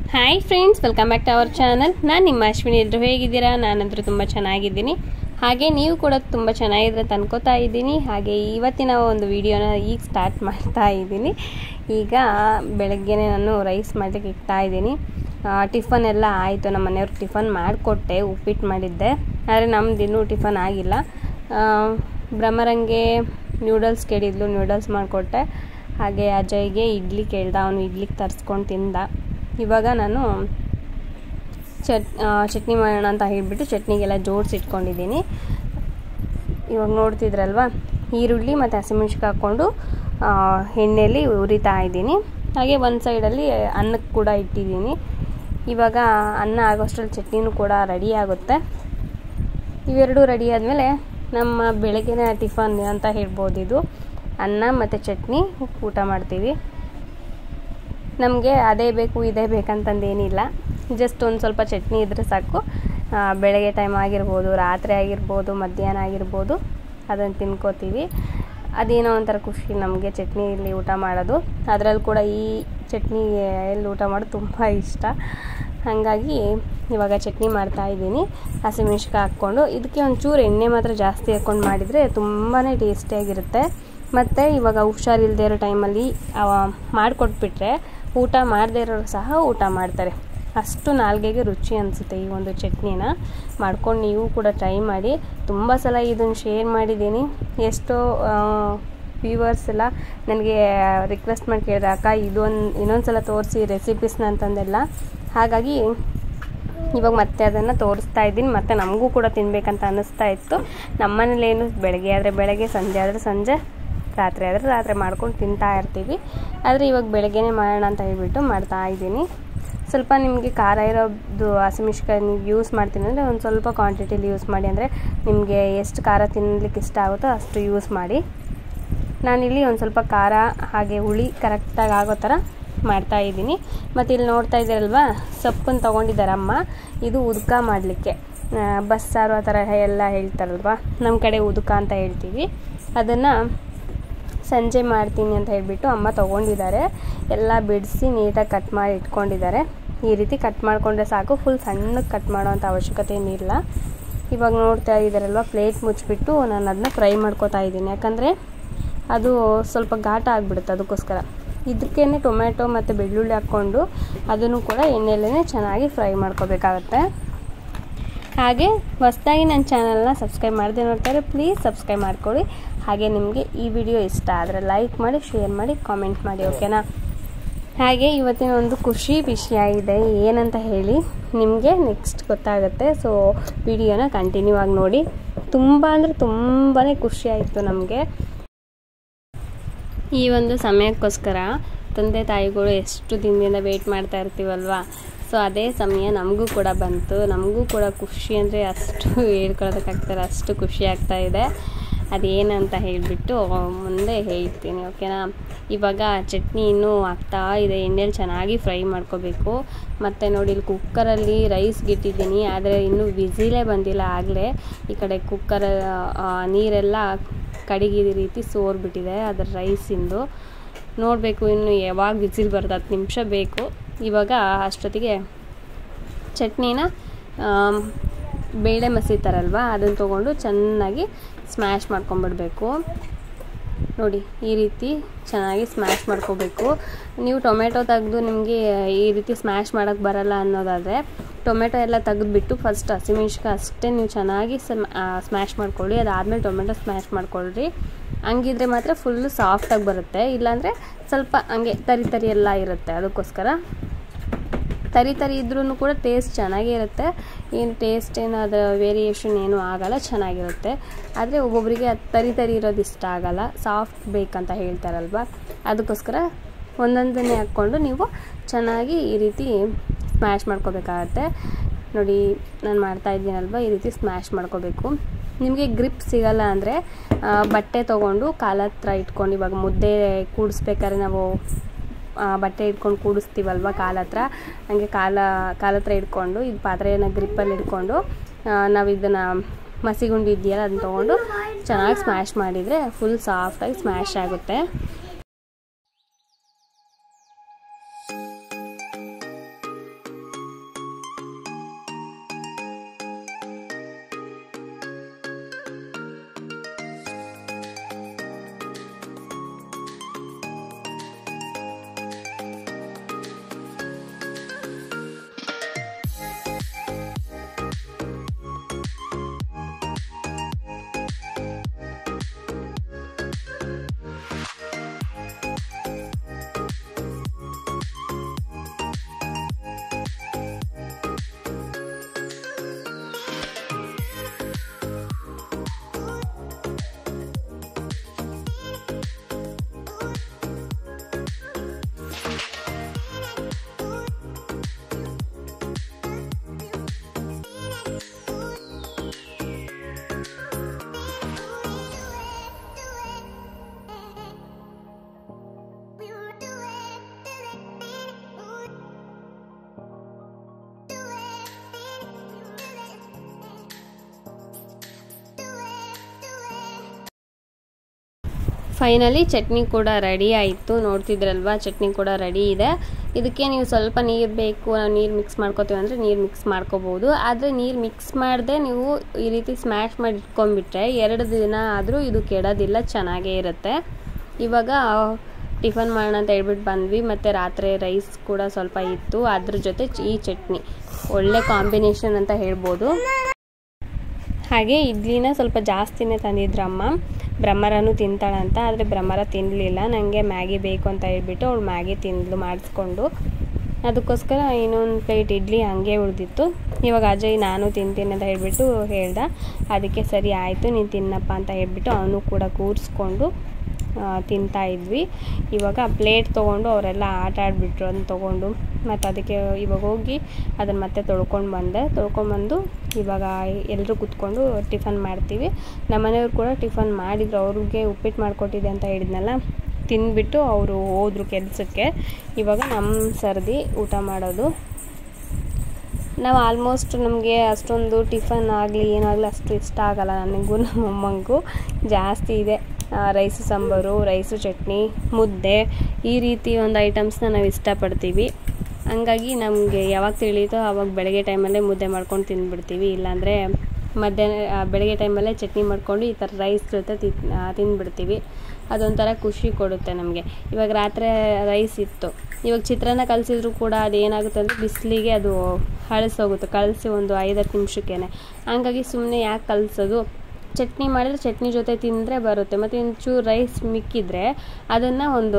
Hi friends, welcome back to our channel. ನಾನು ನಿಮ್ಮ ಅಶ್ವಿನಿ. ಎಲ್ಲರೂ ಹೇಗಿದ್ದೀರಾ? ನಾನಂತರೂ ತುಂಬ ಚೆನ್ನಾಗಿದ್ದೀನಿ. ಹಾಗೆ ನೀವು ಕೂಡ ತುಂಬ ಚೆನ್ನಾಗಿದ್ರೆ ಅನ್ಕೋತಾ ಇದ್ದೀನಿ. ಹಾಗೆ ಇವತ್ತಿನ ಒಂದು ವಿಡಿಯೋನ ಈಗ ಸ್ಟಾರ್ಟ್ ಮಾಡ್ತಾ ಇದ್ದೀನಿ. ಈಗ ಬೆಳಗ್ಗೆನೇ ನಾನು ರೈಸ್ ಮಾಡಲಿಕ್ಕೆ ಇಡ್ತಾ ಇದ್ದೀನಿ. ಟಿಫನ್ ಎಲ್ಲ ಆಯಿತು. ನಮ್ಮ ಮನೆಯವ್ರಿಗೆ ಟಿಫನ್ ಮಾಡಿಕೊಟ್ಟೆ, ಉಪ್ಪಿಟ್ಟು ಮಾಡಿದ್ದೆ. ಆದರೆ ನಮ್ಮದು ಇನ್ನೂ ಟಿಫನ್ ಆಗಿಲ್ಲ. ಬ್ರಹ್ಮರಂಗೆ ನ್ಯೂಡಲ್ಸ್ ಕೇಳಿದ್ಲು, ನ್ಯೂಡಲ್ಸ್ ಮಾಡಿಕೊಟ್ಟೆ. ಹಾಗೆ ಅಜಯ್ಗೆ ಇಡ್ಲಿ ಕೇಳ್ದ, ಅವನು ಇಡ್ಲಿಗೆ ತರಿಸ್ಕೊಂಡು ತಿಂದ. ಇವಾಗ ನಾನು ಚಟ್ನಿ ಮಾಡೋಣ ಅಂತ ಹೇಳಿಬಿಟ್ಟು ಚಟ್ನಿಗೆಲ್ಲ ಜೋಡಿಸಿಟ್ಕೊಂಡಿದ್ದೀನಿ. ಇವಾಗ ನೋಡ್ತಿದ್ರಲ್ವ, ಈರುಳ್ಳಿ ಮತ್ತು ಹಸಿಮೆಣ್ಸಿನ್ಕಾಯಿ ಹಾಕ್ಕೊಂಡು ಎಣ್ಣೆಯಲ್ಲಿ ಹುರಿತಾ ಇದ್ದೀನಿ. ಹಾಗೆ ಒಂದು ಸೈಡಲ್ಲಿ ಅನ್ನಕ್ಕೆ ಕೂಡ ಇಟ್ಟಿದ್ದೀನಿ. ಇವಾಗ ಅನ್ನ ಆಗೋಷ್ಟರಲ್ಲಿ ಚಟ್ನಿನೂ ಕೂಡ ರೆಡಿ ಆಗುತ್ತೆ. ಇವೆರಡೂ ರೆಡಿ ಆದಮೇಲೆ ನಮ್ಮ ಬೆಳಗ್ಗಿನ ಟಿಫನ್ ಅಂತ ಹೇಳ್ಬೋದು. ಇದು ಅನ್ನ ಮತ್ತು ಚಟ್ನಿ ಊಟ ಮಾಡ್ತೀವಿ. ನಮಗೆ ಅದೇ ಬೇಕು ಇದೇ ಬೇಕಂತಂದೇನಿಲ್ಲ, ಜಸ್ಟ್ ಒಂದು ಸ್ವಲ್ಪ ಚಟ್ನಿ ಇದ್ದರೆ ಸಾಕು. ಬೆಳಗ್ಗೆ ಟೈಮ್ ಆಗಿರ್ಬೋದು, ರಾತ್ರಿ ಆಗಿರ್ಬೋದು, ಮಧ್ಯಾಹ್ನ ಆಗಿರ್ಬೋದು, ಅದನ್ನು ತಿನ್ಕೋತೀವಿ. ಅದೇನೋ ಒಂಥರ ಖುಷಿ ನಮಗೆ ಚಟ್ನಿಯಲ್ಲಿ ಊಟ ಮಾಡೋದು. ಅದರಲ್ಲಿ ಕೂಡ ಈ ಚಟ್ನಿಯಲ್ಲಿ ಊಟ ಮಾಡೋದು ತುಂಬ ಇಷ್ಟ. ಹಾಗಾಗಿ ಇವಾಗ ಚಟ್ನಿ ಮಾಡ್ತಾಯಿದ್ದೀನಿ ಹಸಿಮೆಣ್ಸಿನ್ಕಾಯಿ ಹಾಕ್ಕೊಂಡು. ಇದಕ್ಕೆ ಒಂಚೂರು ಎಣ್ಣೆ ಮಾತ್ರ ಜಾಸ್ತಿ ಹಾಕ್ಕೊಂಡು ಮಾಡಿದರೆ ತುಂಬಾ ಟೇಸ್ಟಿಯಾಗಿರುತ್ತೆ. ಮತ್ತು ಇವಾಗ ಹುಷಾರಿಲ್ಲದೆ ಇರೋ ಟೈಮಲ್ಲಿ ಮಾಡಿಕೊಟ್ಬಿಟ್ರೆ ಊಟ ಮಾಡದೇ ಇರೋರು ಸಹ ಊಟ ಮಾಡ್ತಾರೆ. ಅಷ್ಟು ನಾಲ್ಗೆಗೆ ರುಚಿ ಅನಿಸುತ್ತೆ ಈ ಒಂದು ಚಟ್ನಿನ. ಮಾಡ್ಕೊಂಡು ನೀವು ಕೂಡ ಟ್ರೈ ಮಾಡಿ. ತುಂಬ ಸಲ ಇದನ್ನು ಶೇರ್ ಮಾಡಿದ್ದೀನಿ. ಎಷ್ಟೋ ವ್ಯೂವರ್ಸ್ ಎಲ್ಲ ನನಗೆ ರಿಕ್ವೆಸ್ಟ್ ಮಾಡಿ ಕೇಳಿದ್ರೆ, ಅಕ್ಕ ಇನ್ನೊಂದು ಸಲ ತೋರಿಸಿ ರೆಸಿಪೀಸ್ನ ಅಂತಂದೆಲ್ಲ. ಹಾಗಾಗಿ ಇವಾಗ ಮತ್ತೆ ಅದನ್ನು ತೋರಿಸ್ತಾ ಇದ್ದೀನಿ. ಮತ್ತು ನಮಗೂ ಕೂಡ ತಿನ್ನಬೇಕಂತ ಅನ್ನಿಸ್ತಾ ಇತ್ತು. ನಮ್ಮನೇಲೇನು ಬೆಳಗ್ಗೆ ಆದರೆ ಬೆಳಗ್ಗೆ, ಸಂಜೆ ಆದರೆ ಸಂಜೆ, ರಾತ್ರಿ ಆದರೆ ರಾತ್ರಿ ಮಾಡ್ಕೊಂಡು ತಿಂತಾ ಇರ್ತೀವಿ. ಆದರೆ ಇವಾಗ ಬೆಳಗ್ಗೆನೇ ಮಾಡೋಣ ಅಂತ ಹೇಳ್ಬಿಟ್ಟು ಮಾಡ್ತಾಯಿದ್ದೀನಿ. ಸ್ವಲ್ಪ ನಿಮಗೆ ಖಾರ ಇರೋದು ಹಸಿಮೆಣ್ಸಿನ್ಕಾಯಿ ನೀವು ಯೂಸ್ ಮಾಡ್ತೀನಿ ಅಂದರೆ ಒಂದು ಸ್ವಲ್ಪ ಕ್ವಾಂಟಿಟಿಲಿ ಯೂಸ್ ಮಾಡಿ. ಅಂದರೆ ನಿಮಗೆ ಎಷ್ಟು ಖಾರ ತಿನ್ನಲಿಕ್ಕೆ ಇಷ್ಟ ಆಗುತ್ತೋ ಅಷ್ಟು ಯೂಸ್ ಮಾಡಿ. ನಾನಿಲ್ಲಿ ಒಂದು ಸ್ವಲ್ಪ ಖಾರ ಹಾಗೆ ಹುಳಿ ಕರೆಕ್ಟಾಗಿ ಆಗೋ ಥರ ಮಾಡ್ತಾಯಿದ್ದೀನಿ. ಮತ್ತು ಇಲ್ಲಿ ನೋಡ್ತಾ ಇದ್ದೀರಲ್ವ, ಸೊಪ್ಪನ್ನು ತೊಗೊಂಡಿದ್ದಾರೆ ಅಮ್ಮ. ಇದು ಉದ್ಕ ಮಾಡಲಿಕ್ಕೆ, ಬಸ್ಸಾರು ಆ ಥರ ಎಲ್ಲ ಹೇಳ್ತಾರಲ್ವ, ನಮ್ಮ ಕಡೆ ಉದ್ಕ ಅಂತ ಹೇಳ್ತೀವಿ. ಅದನ್ನು ಸಂಜೆ ಮಾಡ್ತೀನಿ ಅಂತ ಹೇಳಿಬಿಟ್ಟು ಅಮ್ಮ ತೊಗೊಂಡಿದ್ದಾರೆ. ಎಲ್ಲ ಬಿಡಿಸಿ ನೀಟಾಗಿ ಕಟ್ ಮಾಡಿ ಇಟ್ಕೊಂಡಿದ್ದಾರೆ. ಈ ರೀತಿ ಕಟ್ ಮಾಡಿಕೊಂಡ್ರೆ ಸಾಕು, ಫುಲ್ ಸಣ್ಣಕ್ಕೆ ಕಟ್ ಮಾಡೋವಂಥ ಅವಶ್ಯಕತೆ ಏನಿಲ್ಲ. ಇವಾಗ ನೋಡ್ತಾ ಇದ್ದಾರಲ್ವ, ಪ್ಲೇಟ್ ಮುಚ್ಚಿಬಿಟ್ಟು ನಾನು ಅದನ್ನ ಫ್ರೈ ಮಾಡ್ಕೊತಾ ಇದ್ದೀನಿ. ಯಾಕಂದರೆ ಅದು ಸ್ವಲ್ಪ ಘಾಟ ಆಗಿಬಿಡುತ್ತೆ, ಅದಕ್ಕೋಸ್ಕರ. ಇದಕ್ಕೇ ಟೊಮೆಟೊ ಮತ್ತು ಬೆಳ್ಳುಳ್ಳಿ ಹಾಕ್ಕೊಂಡು ಅದನ್ನು ಕೂಡ ಎಣ್ಣೆಯಲ್ಲೇ ಚೆನ್ನಾಗಿ ಫ್ರೈ ಮಾಡ್ಕೋಬೇಕಾಗತ್ತೆ. ಹಾಗೆ ಹೊಸದಾಗಿ ನನ್ನ ಚಾನಲ್ನ ಸಬ್ಸ್ಕ್ರೈಬ್ ಮಾಡದೆ ನೋಡ್ತಾರೆ, ಪ್ಲೀಸ್ ಸಬ್ಸ್ಕ್ರೈಬ್ ಮಾಡ್ಕೊಳ್ಳಿ. ಹಾಗೆ ನಿಮಗೆ ಈ ವಿಡಿಯೋ ಇಷ್ಟ ಆದರೆ ಲೈಕ್ ಮಾಡಿ, ಶೇರ್ ಮಾಡಿ, ಕಾಮೆಂಟ್ ಮಾಡಿ, ಓಕೆನಾ? ಹಾಗೆ ಇವತ್ತಿನ ಒಂದು ಖುಷಿ ವಿಷಯ ಇದೆ, ಏನಂತ ಹೇಳಿ ನಿಮಗೆ ನೆಕ್ಸ್ಟ್ ಗೊತ್ತಾಗುತ್ತೆ. ಸೊ ವಿಡಿಯೋನ ಕಂಟಿನ್ಯೂ ಆಗಿ ನೋಡಿ. ತುಂಬ ಅಂದರೆ ತುಂಬಾ ಖುಷಿ ಆಯಿತು ನಮಗೆ. ಈ ಒಂದು ಸಮಯಕ್ಕೋಸ್ಕರ ತಂದೆ ತಾಯಿಗಳು ಎಷ್ಟು ದಿನದಿಂದ ವೆಯ್ಟ್ ಮಾಡ್ತಾ ಇರ್ತೀವಲ್ವ. ಸೊ ಅದೇ ಸಮಯ ನಮಗೂ ಕೂಡ ಬಂತು. ನಮಗೂ ಕೂಡ ಖುಷಿ ಅಂದರೆ ಅಷ್ಟು ಹೇಳ್ಕೊಳ್ಳೋದಕ್ಕಾಗ್ತಾರೆ, ಅಷ್ಟು ಖುಷಿ ಆಗ್ತಾಯಿದೆ. ಅದೇನಂತ ಹೇಳಿಬಿಟ್ಟು ಮುಂದೆ ಹೇಳ್ತೀನಿ, ಓಕೆನಾ? ಇವಾಗ ಚಟ್ನಿ ಇನ್ನೂ ಆಗ್ತಾ ಇದೆ. ಎಣ್ಣೆಲಿ ಚೆನ್ನಾಗಿ ಫ್ರೈ ಮಾಡ್ಕೋಬೇಕು. ಮತ್ತು ನೋಡಿ, ಇಲ್ಲಿ ಕುಕ್ಕರಲ್ಲಿ ರೈಸ್ಗೆ ಇಟ್ಟಿದ್ದೀನಿ, ಆದರೆ ಇನ್ನೂ ವಿಸಿಲೇ ಬಂದಿಲ್ಲ. ಆಗಲೇ ಈ ಕಡೆ ಕುಕ್ಕರ್ ನೀರೆಲ್ಲ ಕಡಿಗೆ ಈ ರೀತಿ ಸೋರ್ಬಿಟ್ಟಿದೆ ಅದರ ರೈಸಿಂದು. ನೋಡಬೇಕು ಇನ್ನು ಯಾವಾಗ ವಿಸಿಲ್ ಬರೋದು, 10 ನಿಮಿಷ ಬೇಕು. ಇವಾಗ ಅಷ್ಟೊತ್ತಿಗೆ ಚಟ್ನಿನ ಬೇಳೆ ಮಸೀತಾರಲ್ವ, ಅದನ್ನು ತೊಗೊಂಡು ಚೆನ್ನಾಗಿ ಸ್ಮ್ಯಾಶ್ ಮಾಡ್ಕೊಂಬಿಡ್ಬೇಕು. ನೋಡಿ, ಈ ರೀತಿ ಚೆನ್ನಾಗಿ ಸ್ಮ್ಯಾಶ್ ಮಾಡ್ಕೋಬೇಕು. ನೀವು ಟೊಮೆಟೊ ತೆಗೆದು ನಿಮಗೆ ಈ ರೀತಿ ಸ್ಮ್ಯಾಶ್ ಮಾಡೋಕ್ಕೆ ಬರಲ್ಲ ಅನ್ನೋದಾದರೆ ಟೊಮೆಟೊ ಎಲ್ಲ ತೆಗೆದುಬಿಟ್ಟು ಫಸ್ಟ್ ಹಸಿಮೆಣ್ಸಿನ್ಕಾಯಿ ಅಷ್ಟೇ ನೀವು ಚೆನ್ನಾಗಿ ಸ್ಮ್ಯಾಶ್ ಮಾಡ್ಕೊಳ್ಳಿ. ಅದಾದಮೇಲೆ ಟೊಮೆಟೊ ಸ್ಮ್ಯಾಶ್ ಮಾಡ್ಕೊಳ್ರಿ. ಹಂಗಿದ್ರೆ ಮಾತ್ರ ಫುಲ್ಲು ಸಾಫ್ಟಾಗಿ ಬರುತ್ತೆ. ಇಲ್ಲಾಂದರೆ ಸ್ವಲ್ಪ ಹಂಗೆ ತರಿ ತರಿ ಎಲ್ಲ ಇರುತ್ತೆ. ಅದಕ್ಕೋಸ್ಕರ ತರಿ ತರಿ ಇದ್ರೂ ಕೂಡ ಟೇಸ್ಟ್ ಚೆನ್ನಾಗೇ ಇರುತ್ತೆ. ಏನು ಟೇಸ್ಟ್ ಏನು ಅದರ ವೇರಿಯೇಷನ್ ಏನೂ ಆಗೋಲ್ಲ, ಚೆನ್ನಾಗಿರುತ್ತೆ. ಆದರೆ ಒಬ್ಬೊಬ್ಬರಿಗೆ ಅದು ತರಿ ತರಿ ಇರೋದು ಇಷ್ಟ ಆಗೋಲ್ಲ, ಸಾಫ್ಟ್ ಬೇಕಂತ ಹೇಳ್ತಾರಲ್ವ. ಅದಕ್ಕೋಸ್ಕರ ಒಂದೊಂದನ್ನೇ ಹಾಕ್ಕೊಂಡು ನೀವು ಚೆನ್ನಾಗಿ ಈ ರೀತಿ ಸ್ಮ್ಯಾಶ್ ಮಾಡ್ಕೋಬೇಕಾಗತ್ತೆ. ನೋಡಿ, ನಾನು ಮಾಡ್ತಾಯಿದ್ದೀನಲ್ವ, ಈ ರೀತಿ ಸ್ಮ್ಯಾಶ್ ಮಾಡ್ಕೋಬೇಕು. ನಿಮಗೆ ಗ್ರಿಪ್ ಸಿಗಲ್ಲ ಅಂದರೆ ಬಟ್ಟೆ ತೊಗೊಂಡು ಕಾಲ ಹತ್ರ ಇಟ್ಕೊಂಡು, ಇವಾಗ ಮುದ್ದೆ ಕೂಡಿಸ್ಬೇಕಾದ್ರೆ ನಾವು ಬಟ್ಟೆ ಇಟ್ಕೊಂಡು ಕೂಡಿಸ್ತೀವಲ್ವ ಕಾಲ ಹತ್ರ, ಹಾಗೆ ಕಾಲ ಹತ್ರ ಇಟ್ಕೊಂಡು ಇದು ಪಾತ್ರೆಯನ್ನು ಗ್ರಿಪ್ಪಲ್ಲಿ ಇಟ್ಕೊಂಡು ನಾವು ಇದನ್ನು ಮಸಿಗುಂಡು ಇದೆಯಲ್ಲ ಅದನ್ನ ತೊಗೊಂಡು ಚೆನ್ನಾಗಿ ಸ್ಮ್ಯಾಶ್ ಮಾಡಿದರೆ ಫುಲ್ ಸಾಫ್ಟಾಗಿ ಸ್ಮ್ಯಾಶ್ ಆಗುತ್ತೆ. ಫೈನಲಿ ಚಟ್ನಿ ಕೂಡ ರೆಡಿ ಆಯಿತು. ನೋಡ್ತಿದ್ರಲ್ವ, ಚಟ್ನಿ ಕೂಡ ರೆಡಿ ಇದೆ. ಇದಕ್ಕೆ ನೀವು ಸ್ವಲ್ಪ ನೀರು ಬೇಕು, ನಾವು ನೀರು ಮಿಕ್ಸ್ ಮಾಡ್ಕೋತೀವಿ ಅಂದರೆ ನೀರು ಮಿಕ್ಸ್ ಮಾಡ್ಕೋಬೋದು. ಆದರೆ ನೀರು ಮಿಕ್ಸ್ ಮಾಡದೆ ನೀವು ಈ ರೀತಿ ಸ್ಮ್ಯಾಶ್ ಮಾಡಿ ಇಟ್ಕೊಂಡ್ಬಿಟ್ರೆ 2 ದಿನ ಆದರೂ ಇದು ಕೆಡೋದಿಲ್ಲ, ಚೆನ್ನಾಗೇ ಇರುತ್ತೆ. ಇವಾಗ ಟಿಫನ್ ಮಾಡೋಣ ಅಂತ ಹೇಳ್ಬಿಟ್ಟು ಬಂದ್ವಿ. ಮತ್ತು ರಾತ್ರಿ ರೈಸ್ ಕೂಡ ಸ್ವಲ್ಪ ಇತ್ತು, ಅದ್ರ ಜೊತೆ ಈ ಚಟ್ನಿ ಒಳ್ಳೆ ಕಾಂಬಿನೇಷನ್ ಅಂತ ಹೇಳ್ಬೋದು. ಹಾಗೆ ಇಡ್ಲಿನ ಸ್ವಲ್ಪ ಜಾಸ್ತಿನೇ ತಂದಿದ್ರಮ್ಮ, ಬ್ರಹ್ಮರನು ತಿಂತಾಳಂತ. ಆದರೆ ಬ್ರಹ್ಮರ ತಿನ್ನಲಿಲ್ಲ, ನನಗೆ ಮ್ಯಾಗಿ ಬೇಕು ಅಂತ ಹೇಳ್ಬಿಟ್ಟು ಅವಳು ಮ್ಯಾಗಿ ತಿಂದ್ಲು ಮಾಡಿಸ್ಕೊಂಡು. ಅದಕ್ಕೋಸ್ಕರ ಇನ್ನೊಂದು ಪ್ಲೇಟ್ ಇಡ್ಲಿ ಹಂಗೆ ಉಳಿದಿತ್ತು. ಇವಾಗ ಅಜಯ್ ನಾನು ತಿಂತೀನಿ ಅಂತ ಹೇಳ್ಬಿಟ್ಟು ಹೇಳ್ದ. ಅದಕ್ಕೆ ಸರಿ ಆಯಿತು ನೀನು ತಿನ್ನಪ್ಪ ಅಂತ ಹೇಳ್ಬಿಟ್ಟು ಅವನು ಕೂಡ ಕೂರಿಸ್ಕೊಂಡು ತಿಂತಾಯಿದ್ವಿ. ಇವಾಗ ಪ್ಲೇಟ್ ತೊಗೊಂಡು ಅವರೆಲ್ಲ ಆಟ ಆಡಿಬಿಟ್ರು ಅದನ್ನು ತೊಗೊಂಡು. ಮತ್ತು ಅದಕ್ಕೆ ಇವಾಗ ಹೋಗಿ ಅದನ್ನು ಮತ್ತೆ ತೊಳ್ಕೊಂಡ್ಬಂದು ಇವಾಗ ಎಲ್ಲರೂ ಕೂತ್ಕೊಂಡು ಟಿಫನ್ ಮಾಡ್ತೀವಿ. ನಮ್ಮ ಮನೆಯವ್ರು ಕೂಡ ಟಿಫನ್ ಮಾಡಿದ್ರು, ಅವ್ರಿಗೆ ಉಪ್ಪಿಟ್ಟು ಮಾಡಿಕೊಟ್ಟಿದ್ದೆ ಅಂತ ಹೇಳಿದ್ನಲ್ಲ, ತಿಂದ್ಬಿಟ್ಟು ಅವರು ಹೋದರು ಕೆಲಸಕ್ಕೆ. ಇವಾಗ ನಮ್ಮ ಸರ್ದಿ ಊಟ ಮಾಡೋದು. ನಾವು ಆಲ್ಮೋಸ್ಟ್ ನಮಗೆ ಅಷ್ಟೊಂದು ಟಿಫನ್ ಆಗಲಿ ಏನಾಗಲಿ ಅಷ್ಟು ಇಷ್ಟ ಆಗಲ್ಲ. ನನಗೂ ನಮ್ಮ ಅಮ್ಮಂಗೂ ಜಾಸ್ತಿ ಇದೆ ರೈಸು ಸಾಂಬಾರು, ರೈಸು ಚಟ್ನಿ, ಮುದ್ದೆ, ಈ ರೀತಿ ಒಂದು ಐಟಮ್ಸ್ನ ನಾವು ಇಷ್ಟಪಡ್ತೀವಿ. ಹಂಗಾಗಿ ನಮಗೆ ಯಾವಾಗ ತಿಳಿಯುತ್ತೋ ಆವಾಗ ಬೆಳಗ್ಗೆ ಟೈಮಲ್ಲೇ ಮುದ್ದೆ ಮಾಡ್ಕೊಂಡು ತಿಂದುಬಿಡ್ತೀವಿ. ಇಲ್ಲಾಂದರೆ ಬೆಳಗ್ಗೆ ಟೈಮಲ್ಲೇ ಚಟ್ನಿ ಮಾಡ್ಕೊಂಡು ಈ ಥರ ರೈಸ್ ಜೊತೆ ತಿಂದುಬಿಡ್ತೀವಿ. ಅದೊಂಥರ ಖುಷಿ ಕೊಡುತ್ತೆ ನಮಗೆ. ಇವಾಗ ರಾತ್ರಿ ರೈಸ್ ಇತ್ತು, ಇವಾಗ ಚಿತ್ರಾನ್ನ ಕಲಸಿದ್ರು ಕೂಡ ಅದೇನಾಗುತ್ತೆ ಅಂದರೆ ಬಿಸಿಲಿಗೆ ಅದು ಹಳಸೋಗುತ್ತೆ, ಕಲಸಿ ಒಂದು 5-10 ನಿಮಿಷಕ್ಕೇ. ಹಂಗಾಗಿ ಸುಮ್ಮನೆ ಯಾಕೆ ಕಲಸೋದು, ಚಟ್ನಿ ಮಾಡಿದ್ರೆ ಚಟ್ನಿ ಜೊತೆ ತಿಂದರೆ ಬರುತ್ತೆ. ಮತ್ತು ಒಂಚೂರು ರೈಸ್ ಮಿಕ್ಕಿದ್ರೆ ಅದನ್ನು ಒಂದು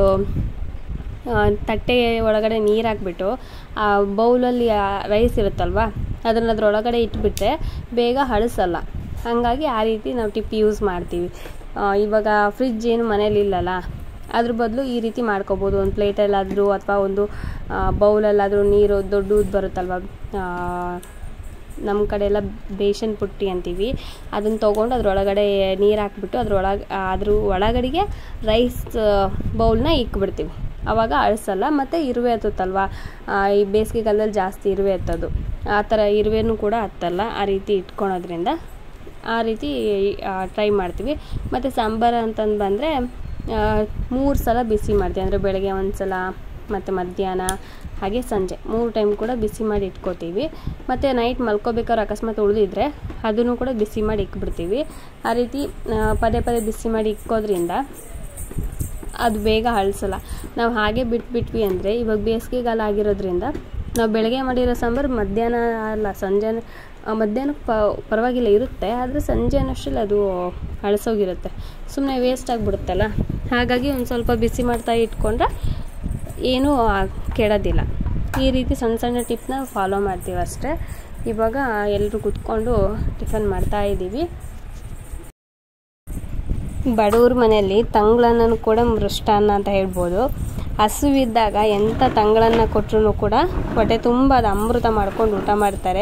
ತಟ್ಟೆ ಒಳಗಡೆ ನೀರು ಹಾಕ್ಬಿಟ್ಟು ಆ ಬೌಲಲ್ಲಿ ರೈಸ್ ಇರುತ್ತಲ್ವ ಅದನ್ನು ಅದರೊಳಗಡೆ ಇಟ್ಬಿಟ್ರೆ ಬೇಗ ಹಳಸಲ್ಲ. ಹಾಗಾಗಿ ಆ ರೀತಿ ನಾವು ಟಿಪ್ ಯೂಸ್ ಮಾಡ್ತೀವಿ. ಇವಾಗ ಫ್ರಿಜ್ ಏನು ಮನೇಲಿ ಇಲ್ಲಲ್ಲ, ಅದ್ರ ಬದಲು ಈ ರೀತಿ ಮಾಡ್ಕೋಬೋದು. ಒಂದು ಪ್ಲೇಟಲ್ಲಾದರೂ ಅಥವಾ ಒಂದು ಬೌಲಲ್ಲಾದರೂ ನೀರು ದೊಡ್ಡದು ಬರುತ್ತಲ್ವ, ನಮ್ಮ ಕಡೆ ಎಲ್ಲ ಬೇಸನ್ ಪುಟ್ಟಿ ಅಂತೀವಿ, ಅದನ್ನು ತೊಗೊಂಡು ಅದರೊಳಗಡೆ ನೀರು ಹಾಕ್ಬಿಟ್ಟು ಅದ್ರ ಒಳಗಡೆಗೆ ರೈಸ್ ಬೌಲ್ನ ಇಕ್ಬಿಡ್ತೀವಿ. ಆವಾಗ ಅಳಿಸಲ್ಲ. ಮತ್ತು ಇರುವೆ ಹತ್ತುತ್ತಲ್ವ, ಈ ಬೇಸಿಗೆಗಾಲದಲ್ಲಿ ಜಾಸ್ತಿ ಇರುವೆ ಹತ್ತೋದು, ಆ ಥರ ಇರುವೆನೂ ಕೂಡ ಹತ್ತಲ್ಲ. ಆ ರೀತಿ ಇಟ್ಕೊಳೋದ್ರಿಂದ ಆ ರೀತಿ ಟ್ರೈ ಮಾಡ್ತೀವಿ. ಮತ್ತು ಸಾಂಬಾರು ಅಂತಂದು ಬಂದರೆ 3 ಸಲ ಬಿಸಿ ಮಾಡ್ತೀವಿ. ಅಂದರೆ ಬೆಳಗ್ಗೆ 1 ಸಲ ಮತ್ತು ಮಧ್ಯಾಹ್ನ ಹಾಗೆ ಸಂಜೆ 3 ಟೈಮ್ ಕೂಡ ಬಿಸಿ ಮಾಡಿ ಇಟ್ಕೋತೀವಿ. ಮತ್ತು ನೈಟ್ ಮಲ್ಕೋಬೇಕಾದ್ರೆ ಅಕಸ್ಮಾತ್ ಉಳಿದಿದ್ರೆ ಅದನ್ನು ಕೂಡ ಬಿಸಿ ಮಾಡಿ ಇಕ್ಬಿಡ್ತೀವಿ. ಆ ರೀತಿ ಪದೇ ಬಿಸಿ ಮಾಡಿ ಇಕ್ಕೋದ್ರಿಂದ ಅದು ಬೇಗ ಹಳಸಲ್ಲ. ನಾವು ಹಾಗೆ ಬಿಟ್ಬಿಟ್ವಿ ಅಂದರೆ ಇವಾಗ ಬೇಸಿಗೆಗಾಲ ಆಗಿರೋದ್ರಿಂದ ನಾವು ಬೆಳಗ್ಗೆ ಮಾಡಿರೋ ಸಾಂಬಾರು ಮಧ್ಯಾಹ್ನಕ್ಕೆ ಪರವಾಗಿಲ್ಲ ಇರುತ್ತೆ, ಆದರೆ ಸಂಜೆ ಅನ್ನೋಷ್ಟರಲ್ಲಿ ಅದು ಹಳಸೋಗಿರುತ್ತೆ, ಸುಮ್ಮನೆ ವೇಸ್ಟ್ ಆಗಿಬಿಡುತ್ತಲ್ಲ. ಹಾಗಾಗಿ ಒಂದು ಸ್ವಲ್ಪ ಬಿಸಿ ಮಾಡ್ತಾ ಇಟ್ಕೊಂಡ್ರೆ ಏನೂ ಕೆಡೋದಿಲ್ಲ. ಈ ರೀತಿ ಸಣ್ಣ ಟಿಪ್ನ ಫಾಲೋ ಮಾಡ್ತೀವಿ ಅಷ್ಟೇ. ಇವಾಗ ಎಲ್ಲರೂ ಕೂತ್ಕೊಂಡು ಟಿಫನ್ ಮಾಡ್ತಾಯಿದ್ದೀವಿ. ಬಡವ್ರ ಮನೆಯಲ್ಲಿ ತಂಗಳನ್ನ ಕೂಡ ಮೃಷ್ಟಾನ್ನ ಅಂತ ಹೇಳ್ಬೋದು. ಹಸುವಿದ್ದಾಗ ಎಂಥ ತಂಗಳನ್ನ ಕೊಟ್ಟರು ಕೂಡ ಹೊಟ್ಟೆ ತುಂಬ ಅದು ಅಮೃತ ಮಾಡ್ಕೊಂಡು ಊಟ ಮಾಡ್ತಾರೆ.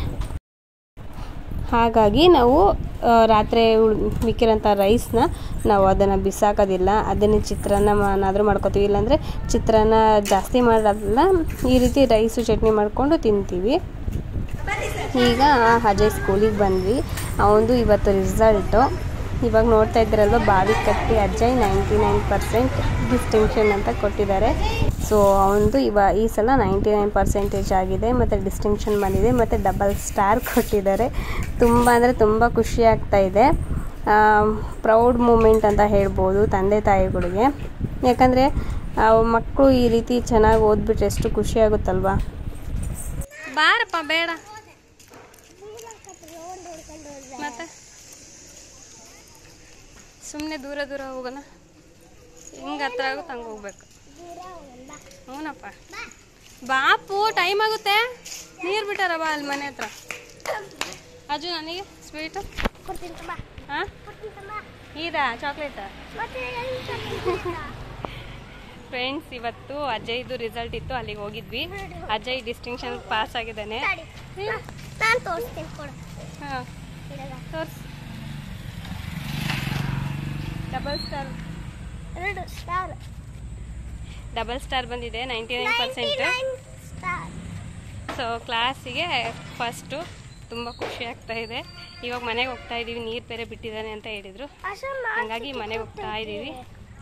ಹಾಗಾಗಿ ನಾವು ರಾತ್ರಿ ಮಿಕ್ಕಿರೋಂಥ ರೈಸ್ನ ನಾವು ಅದನ್ನು ಬಿಸಾಕೋದಿಲ್ಲ, ಅದನ್ನೇ ಚಿತ್ರಾನ್ನನಾದರೂ ಮಾಡ್ಕೋತೀವಿ. ಇಲ್ಲಾಂದರೆ ಚಿತ್ರಾನ್ನ ಜಾಸ್ತಿ ಮಾಡೋದಿಲ್ಲ, ಈ ರೀತಿ ರೈಸು ಚಟ್ನಿ ಮಾಡಿಕೊಂಡು ತಿಂತೀವಿ. ಈಗ ಅಜಯ್ ಸ್ಕೂಲಿಗೆ ಬಂದ್ವಿ, ಅವನದು ಇವತ್ತು ರಿಸಲ್ಟು. ಇವಾಗ ನೋಡ್ತಾ ಇದ್ದೀರಲ್ವ, ಬಾವಿ ಕಟ್ಟಿ ಅಜಯ್ 99% ಡಿಸ್ಟಿಂಕ್ಷನ್ ಅಂತ ಕೊಟ್ಟಿದ್ದಾರೆ. ಸೊ ಅವನದು ಈ ಸಲ 99% ಆಗಿದೆ ಮತ್ತು ಡಿಸ್ಟಿಂಕ್ಷನ್ ಬಂದಿದೆ ಮತ್ತು ಡಬಲ್ ಸ್ಟಾರ್ ಕೊಟ್ಟಿದ್ದಾರೆ. ತುಂಬ ಅಂದರೆ ತುಂಬ ಖುಷಿ ಆಗ್ತಾಯಿದೆ. ಪ್ರೌಡ್ ಮೂಮೆಂಟ್ ಅಂತ ಹೇಳ್ಬೋದು ತಂದೆ ತಾಯಿಗಳಿಗೆ. ಯಾಕಂದರೆ ಮಕ್ಕಳು ಈ ರೀತಿ ಚೆನ್ನಾಗಿ ಓದ್ಬಿಟ್ರೆ ಎಷ್ಟು ಖುಷಿ ಆಗುತ್ತಲ್ವ. ಬಾರಪ್ಪ ಬೇಡ ಮತ್ತೆ ಸುಮ್ಮನೆ ದೂರ ಹೋಗೋಣ, ಹಿಂಗೆ ಹತ್ರ ಆಗುತ್ತೆ ಹಂಗೆ ಹೋಗ್ಬೇಕು. ಹ್ಞೂನಪ್ಪ ಬಾಪು, ಟೈಮ್ ಆಗುತ್ತೆ, ನೀರು ಬಿಟ್ಟಾರ ಬಾ ಅಲ್ಲಿ ಮನೆ ಹತ್ರ. ಅಜ್ಜು ನನಗೆ ಸ್ವೀಟು ಹಾಂ ಇದಾ ಚಾಕ್ಲೇಟಾ? ಫ್ರೆಂಡ್ಸ್, ಇವತ್ತು ಅಜಯ್ದು ರಿಸಲ್ಟ್ ಇತ್ತು, ಅಲ್ಲಿಗೆ ಹೋಗಿದ್ವಿ. ಅಜಯ್ ಡಿಸ್ಟಿಂಕ್ಷನ್ ಪಾಸ್ ಆಗಿದ್ದಾನೆ. ಹಾಂ ತೋರಿಸಿ. ಡಬಲ್ ಸ್ಟಾರ್ ಬಂದಿದೆ, 99%. ಸೊ ಕ್ಲಾಸಿಗೆ ಫಸ್ಟು. ತುಂಬ ಖುಷಿ ಆಗ್ತಾ ಇದೆ. ಇವಾಗ ಮನೆಗೆ ಹೋಗ್ತಾ ಇದ್ದೀವಿ, ನೀರು ಬೇರೆ ಬಿಟ್ಟಿದ್ದಾನೆ ಅಂತ ಹೇಳಿದರು, ಹಾಗಾಗಿ ಮನೆಗೆ ಹೋಗ್ತಾ ಇದ್ದೀವಿ.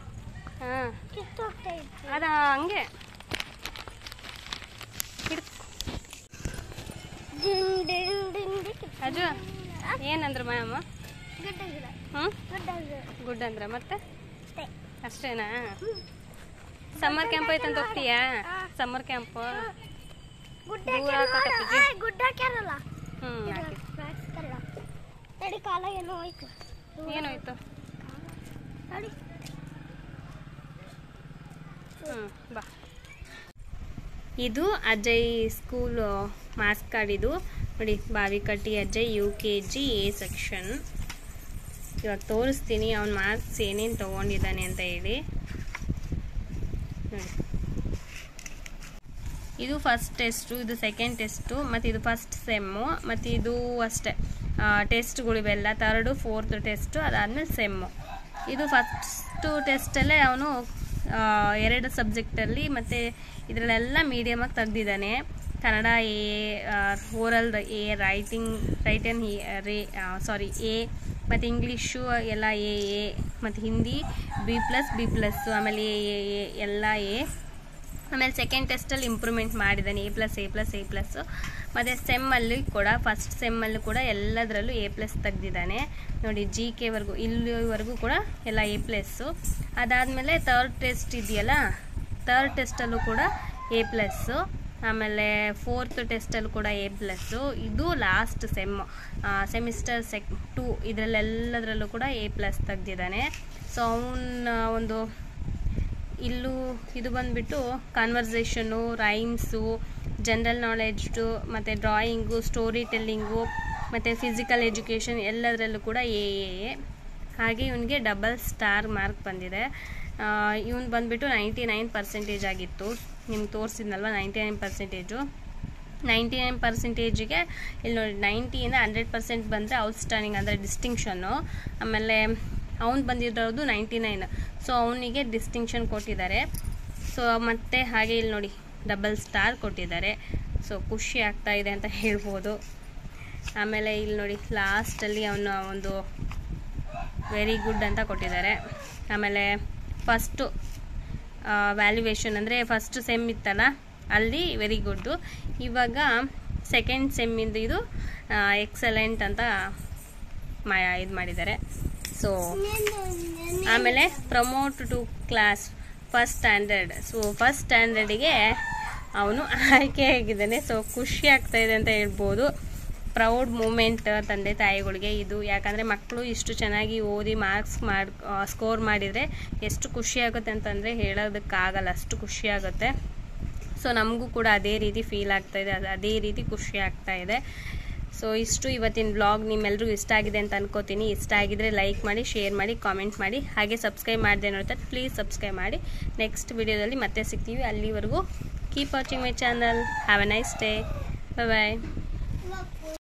ಹಾಂ ಅದ ಹಂಗೆ ಅಜ್ಜು ಏನಂದ್ರು ಮ್ಯಾಮ್? ಹ್ಞೂ ಗುಡ್ ಅಂದ್ರೆ ಮತ್ತೆ ಅಷ್ಟೇನಾ? ಸಮ್ಮರ್ ಕ್ಯಾಂಪ್ ಐತಂತ ಹೋಗ್ತೀಯಾ? ಸಮ್ಮರ್ ಕ್ಯಾಂಪ್ ದೂರ ಏನಾಯ್ತು? ಬಾ. ಇದು ಅಜಯ್ ಸ್ಕೂಲ್ ಮಾರ್ಕ್ಸ್ ಕಾರ್ಡ್. ಇದು ನೋಡಿ, Bavikatti Ajay UKG A section. ಇವಾಗ ತೋರಿಸ್ತೀನಿ ಅವ್ನ ಮಾರ್ಕ್ಸ್ ಏನೇನು ತೊಗೊಂಡಿದ್ದಾನೆ ಅಂತ ಹೇಳಿ. ನೋಡಿ, ಇದು ಫಸ್ಟ್ ಟೆಸ್ಟು, ಇದು ಸೆಕೆಂಡ್ ಟೆಸ್ಟು, ಮತ್ತು ಇದು ಫಸ್ಟ್ ಸೆಮ್ಮು, ಮತ್ತು ಇದು ಅಷ್ಟೇ ಟೆಸ್ಟ್ಗಳು ಇವೆಲ್ಲ. ಥರ್ಡು ಫೋರ್ತ್ ಟೆಸ್ಟು, ಅದಾದಮೇಲೆ ಸೆಮ್ಮು. ಇದು ಫಸ್ಟು ಟೆಸ್ಟಲ್ಲೇ ಅವನು 2 ಸಬ್ಜೆಕ್ಟಲ್ಲಿ ಮತ್ತು ಇದರಲ್ಲೆಲ್ಲ ಮೀಡಿಯಮಾಗಿ ತೆಗ್ದಿದ್ದಾನೆ. Kannada A, oral A, written A, ಮತ್ತು ಇಂಗ್ಲೀಷು ಎಲ್ಲ A, ಮತ್ತು ಹಿಂದಿ B+, ಆಮೇಲೆ A ಎಲ್ಲ A. ಆಮೇಲೆ ಸೆಕೆಂಡ್ ಟೆಸ್ಟಲ್ಲಿ ಇಂಪ್ರೂವ್ಮೆಂಟ್ ಮಾಡಿದ್ದಾನೆ, A+, ಮತ್ತು ಸೆಮ್ಮಲ್ಲಿ ಕೂಡ ಫಸ್ಟ್ ಸೆಮ್ಮಲ್ಲಿ ಕೂಡ ಎಲ್ಲದರಲ್ಲೂ A+ ತೆಗ್ದಿದ್ದಾನೆ. ನೋಡಿ, GK ವರೆಗೂ ಇಲ್ಲಿವರೆಗೂ ಕೂಡ ಎಲ್ಲ A+. ಅದಾದಮೇಲೆ ಥರ್ಡ್ ಟೆಸ್ಟ್ ಇದೆಯಲ್ಲ, ಥರ್ಡ್ ಟೆಸ್ಟಲ್ಲೂ ಕೂಡ A+. ಆಮೇಲೆ ಫೋರ್ತ್ ಟೆಸ್ಟಲ್ಲೂ ಕೂಡ A+. ಇದು ಲಾಸ್ಟ್ ಸೆಮಿಸ್ಟರ್ 2 ಇದರಲ್ಲೆಲ್ಲದರಲ್ಲೂ ಕೂಡ A+ ತೆಗ್ದಿದ್ದಾನೆ. ಸೊ ಅವನ ಒಂದು ಇದು ಬಂದುಬಿಟ್ಟು ಕನ್ವರ್ಸೇಷನು, ರೈಮ್ಸು, ಜನರಲ್ ನಾಲೆಡ್ಜು, ಮತ್ತು ಡ್ರಾಯಿಂಗು, ಸ್ಟೋರಿ ಟೆಲ್ಲಿಂಗು, ಮತ್ತು ಫಿಸಿಕಲ್ ಎಜುಕೇಷನ್ ಎಲ್ಲದರಲ್ಲೂ ಕೂಡ A. ಹಾಗೆ ಇವನಿಗೆ ಡಬಲ್ ಸ್ಟಾರ್ ಮಾರ್ಕ್ ಬಂದಿದೆ. ಇವನು ಬಂದುಬಿಟ್ಟು 99% ಆಗಿತ್ತು. ನಿಮ್ಗೆ ತೋರಿಸಿದ್ನಲ್ವ 99%. 99%ಗೆ ಇಲ್ಲಿ ನೋಡಿ, 90ಇಂದ 100% ಬಂದರೆ ಔಟ್ಸ್ಟ್ಯಾಂಡಿಂಗ್ ಅಂದರೆ ಡಿಸ್ಟಿಂಕ್ಷನ್ನು. ಆಮೇಲೆ ಅವ್ನು ಬಂದಿರೋದು 99, ಸೊ ಅವನಿಗೆ ಡಿಸ್ಟಿಂಕ್ಷನ್ ಕೊಟ್ಟಿದ್ದಾರೆ. ಸೊ ಮತ್ತು ಹಾಗೆ ಇಲ್ಲಿ ನೋಡಿ, ಡಬಲ್ ಸ್ಟಾರ್ ಕೊಟ್ಟಿದ್ದಾರೆ. ಸೊ ಖುಷಿ ಆಗ್ತಾ ಇದೆ ಅಂತ ಹೇಳ್ಬೋದು. ಆಮೇಲೆ ಇಲ್ಲಿ ನೋಡಿ, ಲಾಸ್ಟಲ್ಲಿ ಅವನ ಒಂದು ವೆರಿ ಗುಡ್ ಅಂತ ಕೊಟ್ಟಿದ್ದಾರೆ. ಆಮೇಲೆ ಫಸ್ಟು ವ್ಯಾಲ್ಯುವೇಷನ್ ಅಂದರೆ ಫಸ್ಟ್ ಸೆಮ್ ಇತ್ತಲ್ಲ, ಅಲ್ಲಿ ವೆರಿ ಗುಡ್ಡು. ಇವಾಗ ಸೆಕೆಂಡ್ ಸೆಮ್ಮಿಂದು ಇದು ಎಕ್ಸಲೆಂಟ್ ಅಂತ ಇದು ಮಾಡಿದ್ದಾರೆ. ಸೊ ಆಮೇಲೆ promote to class first standard. So first ಸ್ಟ್ಯಾಂಡರ್ಡಿಗೆ ಅವನು ಆಯ್ಕೆ ಆಗಿದ್ದಾನೆ. ಸೊ ಖುಷಿ ಆಗ್ತಾಯಿದೆ ಅಂತ ಹೇಳ್ಬೋದು. ಪ್ರೌಡ್ ಮೂಮೆಂಟ್ ತಂದೆ ತಾಯಿಗಳಿಗೆ ಇದು. ಯಾಕಂದರೆ ಮಕ್ಕಳು ಇಷ್ಟು ಚೆನ್ನಾಗಿ ಓದಿ ಮಾರ್ಕ್ಸ್ ಸ್ಕೋರ್ ಮಾಡಿದರೆ ಎಷ್ಟು ಖುಷಿ ಆಗುತ್ತೆ ಅಂತಂದರೆ ಹೇಳೋದಕ್ಕಾಗಲ್ಲ, ಅಷ್ಟು ಖುಷಿ ಆಗುತ್ತೆ. ಸೊ ನಮಗೂ ಕೂಡ ಅದೇ ರೀತಿ ಫೀಲ್ ಆಗ್ತಾಯಿದೆ, ಅದೇ ರೀತಿ ಖುಷಿ ಆಗ್ತಾಯಿದೆ. ಸೊ ಇಷ್ಟು ಇವತ್ತಿನ ಬ್ಲಾಗ್. ನಿಮ್ಮೆಲ್ಲರಿಗೂ ಇಷ್ಟ ಆಗಿದೆ ಅಂತ ಅನ್ಕೋತೀನಿ. ಇಷ್ಟ ಆಗಿದ್ರೆ ಲೈಕ್ ಮಾಡಿ, ಶೇರ್ ಮಾಡಿ, ಕಾಮೆಂಟ್ ಮಾಡಿ. ಹಾಗೆ ಸಬ್ಸ್ಕ್ರೈಬ್ ಮಾಡಿದೆ ನೋಡ್ತಾರೆ, ಪ್ಲೀಸ್ ಸಬ್ಸ್ಕ್ರೈಬ್ ಮಾಡಿ. ನೆಕ್ಸ್ಟ್ ವಿಡಿಯೋದಲ್ಲಿ ಮತ್ತೆ ಸಿಗ್ತೀವಿ. ಅಲ್ಲಿವರೆಗೂ keep watching my channel. Have a nice day. Bye.